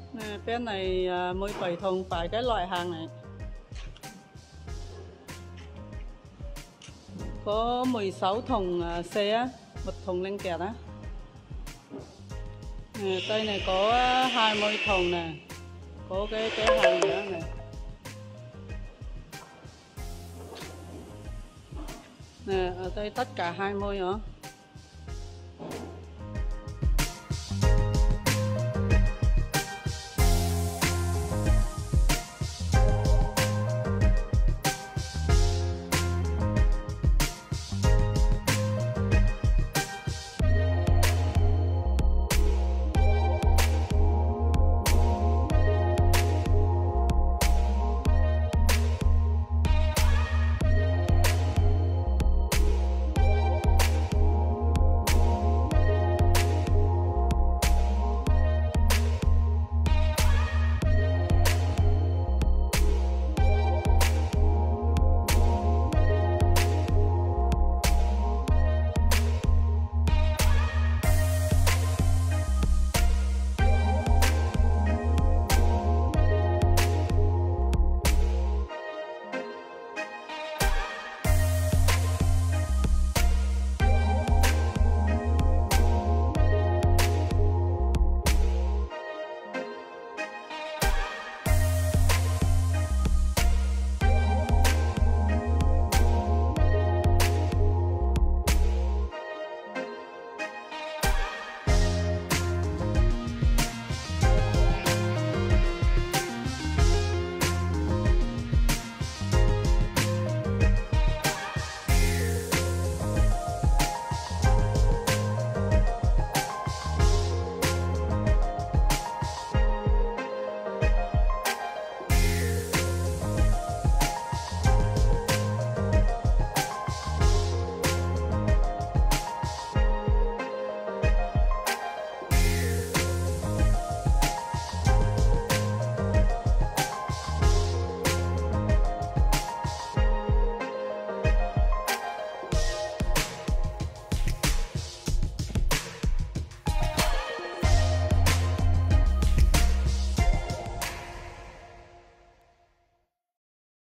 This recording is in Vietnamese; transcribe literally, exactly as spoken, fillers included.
Nè, cái này mười bảy thùng phải cái loại hàng này. Có mười sáu thùng xe, một thùng linh kiện á. Nè, cây này có hai mươi thùng nè. Có cái cái hàng nữa này. Nè, ở đây tất cả hai mươi nữa.